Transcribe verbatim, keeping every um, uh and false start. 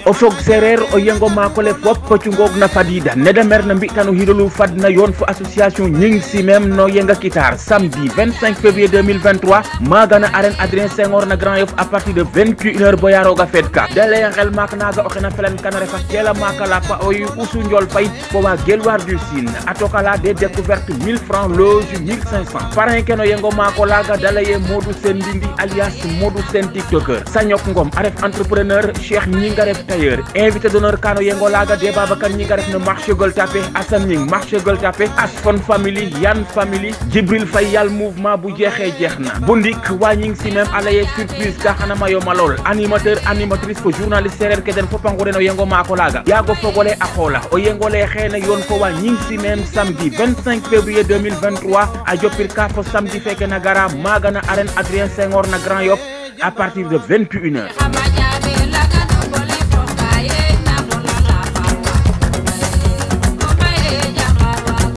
o fog sereer o yengo makole fop pocungog na fadida neda mer na mbitano hidolu fadna yon fo association ñing si même no yenga kitar samedi vingt-cinq février deux mille vingt-trois magana arène Adrien Senghor na Grand Yoff à partir de vingt et une heures boyaroga fedka dele xel mak naga o xena felen kanare fa kela makala pa oy usu njol fay ko wa gelwar du Sine atokala des découvertes mille francs loge mille cinq cents parrain keno yengo mako laga dalaye Modou Sen Ndindi alias Modou Sen tiktoker Sanyok Ngom aref entrepreneur Cheikh Ñinga ref tailleur invité d'honneur kano yengo laga de Babacar Ñinga ref no marché Gueule Tapée Assane Ñing marché Gueule Tapée Asfon family Yann family Djibril Faye yal mouvement bu jeexee jeex na bu ndik waa ñing si même alaye surprise ka xana mayo malol animateur animatrice ko journaliste sereer ke den fopangure no yengo mako laga yaago fogole a xoola o yengole xeene yoon ko waa ñing si même samedi vingt-cinq février deux mille vingt-trois a jopir ka fo samedi feke na gara maga na arène Adrien Senghor na Grand Yoff à partir de vingt et une heures.